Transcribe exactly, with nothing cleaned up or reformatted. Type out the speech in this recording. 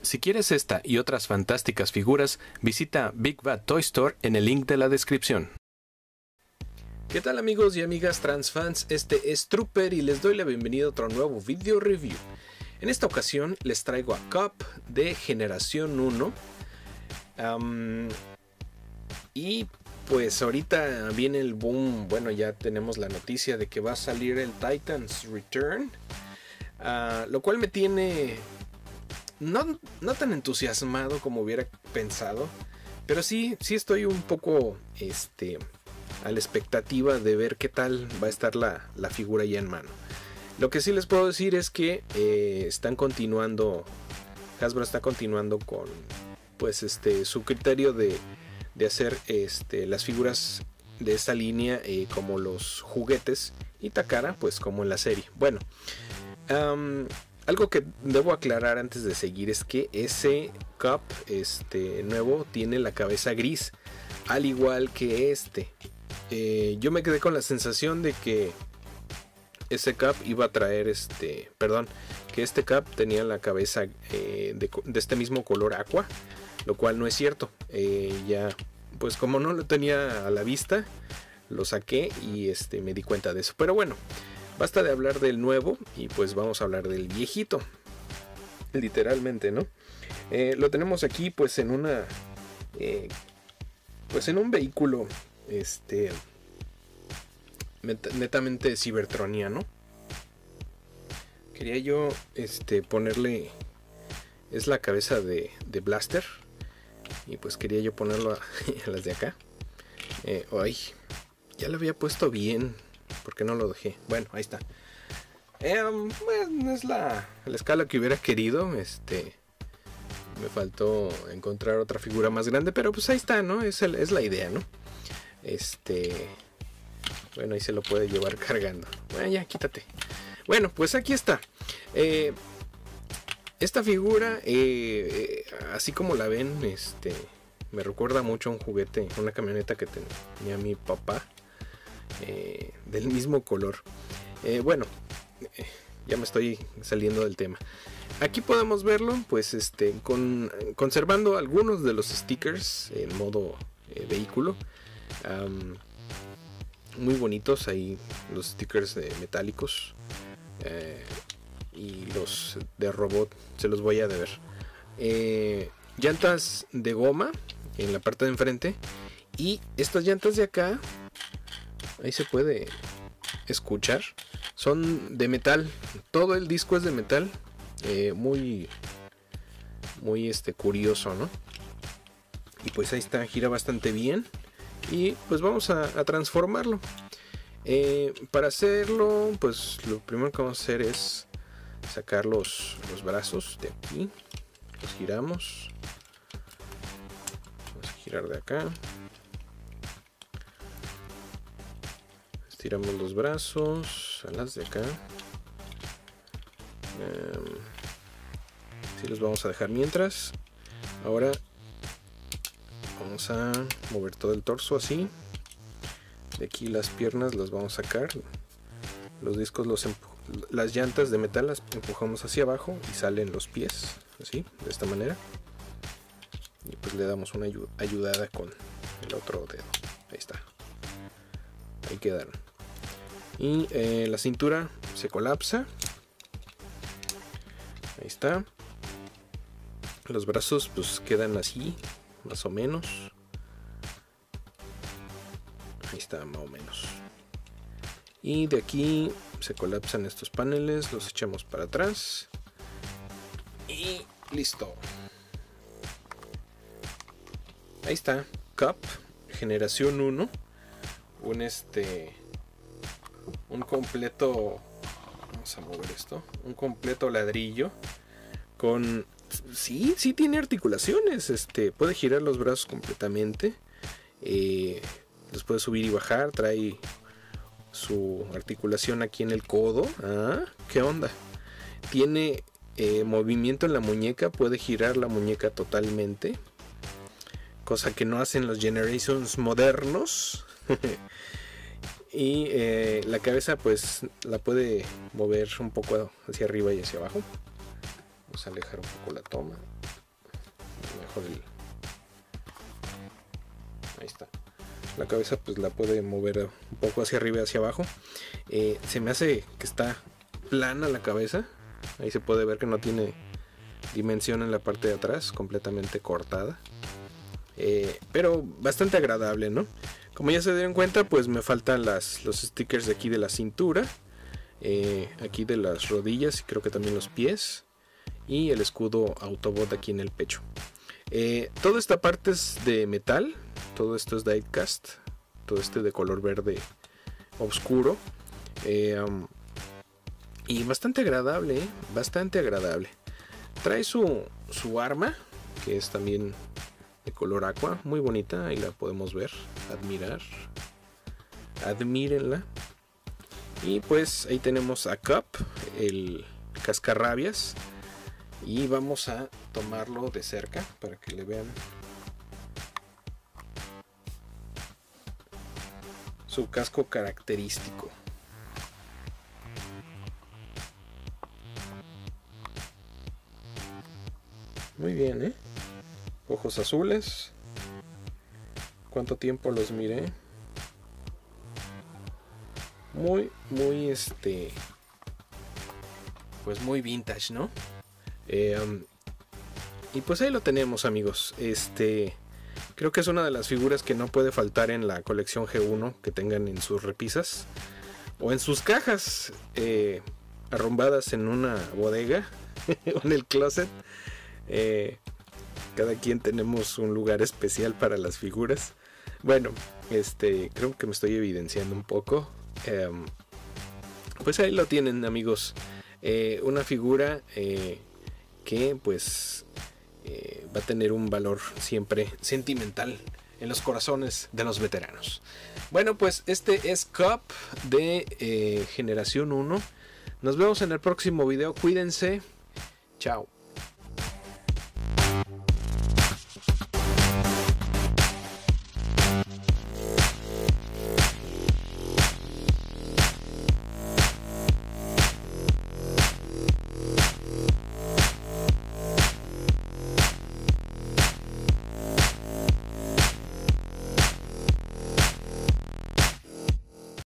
Si quieres esta y otras fantásticas figuras, visita Big Bad Toy Store en el link de la descripción. ¿Qué tal amigos y amigas transfans? Este es Trooper y les doy la bienvenida a otro nuevo video review. En esta ocasión les traigo a Kup de generación uno. Um, y pues ahorita viene el boom. Bueno, ya tenemos la noticia de que va a salir el Titans Return. Uh, lo cual me tiene no, no tan entusiasmado como hubiera pensado. Pero sí, sí estoy un poco este, a la expectativa de ver qué tal va a estar la, la figura ya en mano. Lo que sí les puedo decir es que eh, están continuando, Hasbro está continuando con pues este su criterio de, de hacer este, las figuras de esta línea eh, como los juguetes y Takara pues como en la serie. Bueno, um, algo que debo aclarar antes de seguir es que ese Kup este, nuevo tiene la cabeza gris, al igual que este. Eh, yo me quedé con la sensación de que ese Kup iba a traer este, perdón, que este Kup tenía la cabeza eh, de, de este mismo color aqua, lo cual no es cierto. Eh, ya, pues como no lo tenía a la vista, lo saqué y este, me di cuenta de eso. Pero bueno, basta de hablar del nuevo y pues vamos a hablar del viejito, literalmente, ¿no? Eh, lo tenemos aquí pues en una, eh, pues en un vehículo, este... netamente cybertroniano. Quería yo este ponerle, es la cabeza de, de Blaster, y pues quería yo ponerlo a, a las de acá. eh, ay, ya lo había puesto bien, ¿por qué no lo dejé? Bueno, ahí está. Eh, pues, no es la, la escala que hubiera querido. Este, me faltó encontrar otra figura más grande, pero pues ahí está, ¿no? Es, el, es la idea, ¿no? Este, bueno, ahí se lo puede llevar cargando. Bueno, ya, quítate. Bueno, pues aquí está. Eh, esta figura, eh, eh, así como la ven, este, me recuerda mucho a un juguete, una camioneta que tenía mi papá, eh, del mismo color. Eh, bueno, eh, ya me estoy saliendo del tema. Aquí podemos verlo, pues, este, con, conservando algunos de los stickers en modo eh, vehículo. Um, muy bonitos ahí los stickers de metálicos, eh, y los de robot se los voy a deber. Eh, llantas de goma en la parte de enfrente, y estas llantas de acá, ahí se puede escuchar, son de metal. Todo el disco es de metal. eh, muy muy este curioso, ¿no? Y pues ahí está, gira bastante bien. Y pues vamos a, a transformarlo. Eh, para hacerlo, pues lo primero que vamos a hacer es sacar los, los brazos de aquí. Los giramos. Vamos a girar de acá. Estiramos los brazos a las de acá. Um, sí, los vamos a dejar mientras. Ahora vamos a mover todo el torso así. De aquí las piernas las vamos a sacar. Los discos, los las llantas de metal las empujamos hacia abajo y salen los pies, así, de esta manera. Y pues le damos una ayudada con el otro dedo. Ahí está. Ahí quedaron. Y eh, la cintura se colapsa. Ahí está. Los brazos pues quedan así, más o menos. Ahí está, más o menos. Y de aquí se colapsan estos paneles, los echamos para atrás y listo. Ahí está, Kup generación uno, un este un completo, vamos a mover esto, un completo ladrillo con, sí, sí tiene articulaciones, este, puede girar los brazos completamente, eh, los puede subir y bajar, trae su articulación aquí en el codo. Ah, ¿qué onda? Tiene eh, movimiento en la muñeca, puede girar la muñeca totalmente, cosa que no hacen los Generations modernos. Y eh, la cabeza pues la puede mover un poco hacia arriba y hacia abajo. Vamos a alejar un poco la toma. debajo del... Ahí está. La cabeza pues la puede mover un poco hacia arriba y hacia abajo. Eh, se me hace que está plana la cabeza. Ahí se puede ver que no tiene dimensión en la parte de atrás, completamente cortada. Eh, pero bastante agradable, ¿no? Como ya se dieron cuenta, pues me faltan las, los stickers de aquí de la cintura, eh, aquí de las rodillas y creo que también los pies, y el escudo Autobot aquí en el pecho. Eh, toda esta parte es de metal, todo esto es diecast, todo este de color verde oscuro, eh, um, y bastante agradable, ¿eh? Bastante agradable. Trae su, su arma, que es también de color aqua, muy bonita, ahí la podemos ver, admirar, admírenla. Y pues ahí tenemos a Cup, el cascarrabias, y vamos a tomarlo de cerca para que le vean su casco característico. Muy bien, ¿eh? Ojos azules. ¿Cuánto tiempo los miré? Muy, muy este... Pues muy vintage, ¿no? Eh, um, y pues ahí lo tenemos, amigos. Este... Creo que es una de las figuras que no puede faltar en la colección G uno que tengan en sus repisas. O en sus cajas eh, arrumbadas en una bodega. O en el closet. Eh... Cada quien tenemos un lugar especial para las figuras. Bueno, este, creo que me estoy evidenciando un poco. Eh, pues ahí lo tienen, amigos. Eh, una figura eh, que pues eh, va a tener un valor siempre sentimental en los corazones de los veteranos. Bueno, pues este es Cup de eh, Generación uno. Nos vemos en el próximo video. Cuídense. Chao.